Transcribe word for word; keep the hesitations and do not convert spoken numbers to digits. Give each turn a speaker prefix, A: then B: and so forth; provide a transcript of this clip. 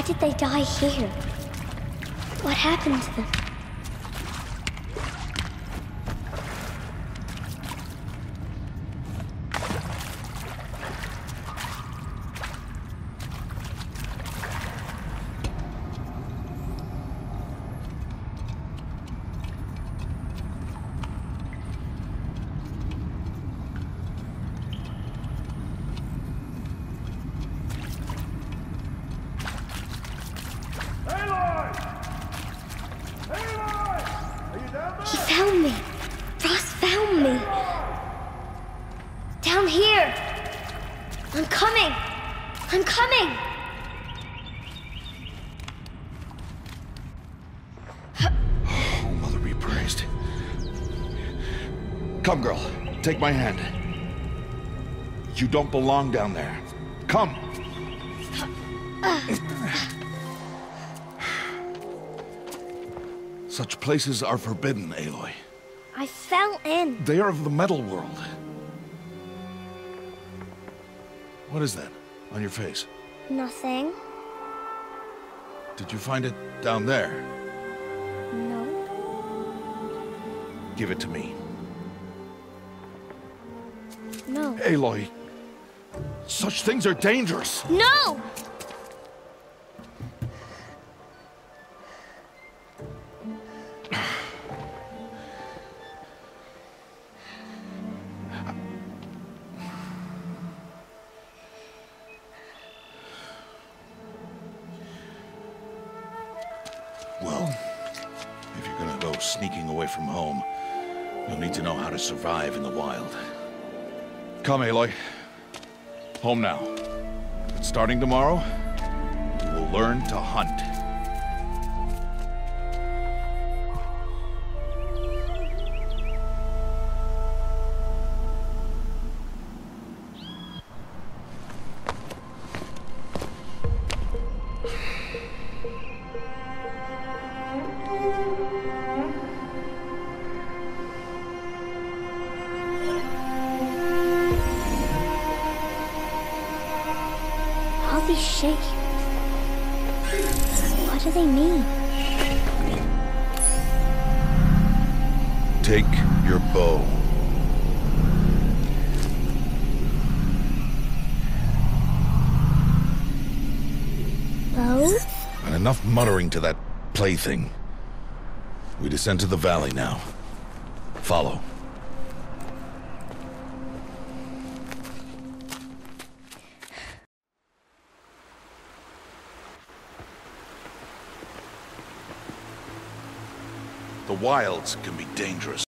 A: did they die here? What happened to them? He found me. Ross found me. Down here. I'm coming. I'm coming.
B: Oh, Mother be praised. Come, girl. Take my hand. You don't belong down there. Come. Such places are forbidden, Aloy.
A: I fell in.
B: They are of the metal world. What is that on your face?
A: Nothing.
B: Did you find it down there?
A: No.
B: Give it to me.
A: No.
B: Aloy, such things are dangerous.
A: No!
B: Well, if you're gonna go sneaking away from home, you'll need to know how to survive in the wild. Come, Aloy. Home now. And starting tomorrow, you will learn to hunt.
A: All these shapes. What do they mean?
B: Take your bow.
A: Bow?
B: And enough muttering to that plaything. We descend to the valley now. Follow. The wilds can be dangerous.